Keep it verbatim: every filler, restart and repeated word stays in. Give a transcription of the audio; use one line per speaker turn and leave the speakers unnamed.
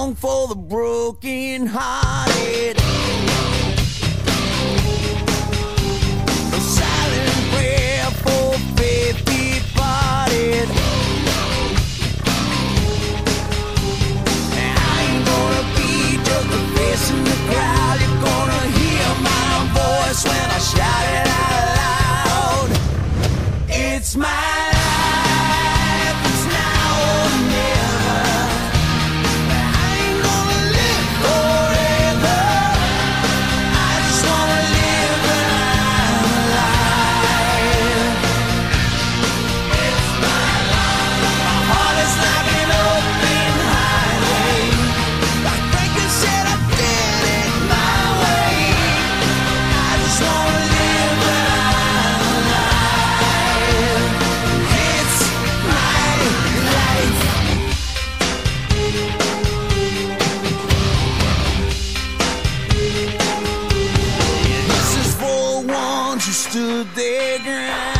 song for the broken hearted. A silent prayer for faith departed. And I ain't gonna be just a face in the crowd. You're gonna hear my voice when I shout it out loud. It's my life, it's now or never. I ain't gonna live forever. I just wanna live when I'm alive. It's my life. My heart is like an open highway. Like Frankie said, I did it my way. I just wanna live when I'm alive. It's my life. This is for ones who stood their ground.